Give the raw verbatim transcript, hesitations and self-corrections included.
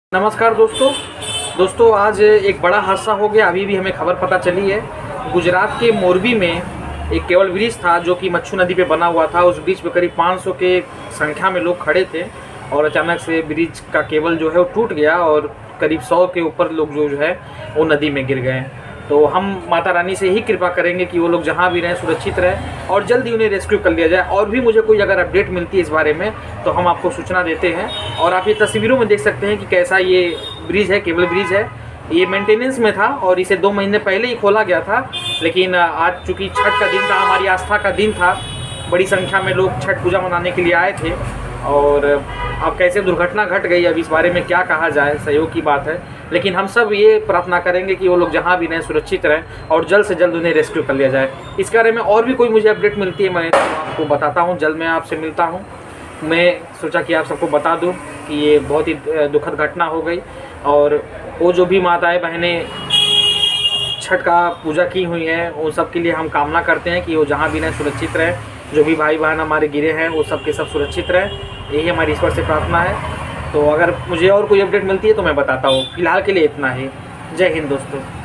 नमस्कार दोस्तों दोस्तों आज एक बड़ा हादसा हो गया। अभी भी हमें खबर पता चली है, गुजरात के मोरबी में एक केबल ब्रिज था जो कि मच्छू नदी पे बना हुआ था। उस ब्रिज पे करीब पाँच सौ के संख्या में लोग खड़े थे और अचानक से ब्रिज का केबल जो है वो टूट गया और करीब सौ के ऊपर लोग जो है वो नदी में गिर गए। तो हम माता रानी से ही कृपा करेंगे कि वो लोग जहाँ भी रहें सुरक्षित रहें और जल्दी उन्हें रेस्क्यू कर लिया जाए। और भी मुझे कोई अगर अपडेट मिलती है इस बारे में तो हम आपको सूचना देते हैं। और आप ये तस्वीरों में देख सकते हैं कि कैसा ये ब्रिज है, केबल ब्रिज है। ये मेंटेनेंस में था और इसे दो महीने पहले ही खोला गया था, लेकिन आज चूँकि छठ का दिन था, हमारी आस्था का दिन था, बड़ी संख्या में लोग छठ पूजा मनाने के लिए आए थे। और अब कैसे दुर्घटना घट गई, अब इस बारे में क्या कहा जाए, सहयोग की बात है। लेकिन हम सब ये प्रार्थना करेंगे कि वो लोग जहाँ भी रहें सुरक्षित रहें और जल्द से जल्द उन्हें रेस्क्यू कर लिया जाए। इस बारे में और भी कोई मुझे अपडेट मिलती है मैं आपको बताता हूँ। जल्द मैं आपसे मिलता हूँ। मैं सोचा कि आप सबको बता दूँ कि ये बहुत ही दुखद घटना हो गई। और वो जो भी माताएँ बहनें छठ का पूजा की हुई हैं उन सब के लिए हम कामना करते हैं कि वो जहाँ भी रहें सुरक्षित रहें। जो भी भाई बहन हमारे गिरे हैं वो सब के सब सुरक्षित रहें, यही हमारी ईश्वर से प्रार्थना है। तो अगर मुझे और कोई अपडेट मिलती है तो मैं बताता हूँ। फिलहाल के लिए इतना ही। जय हिंद दोस्तों।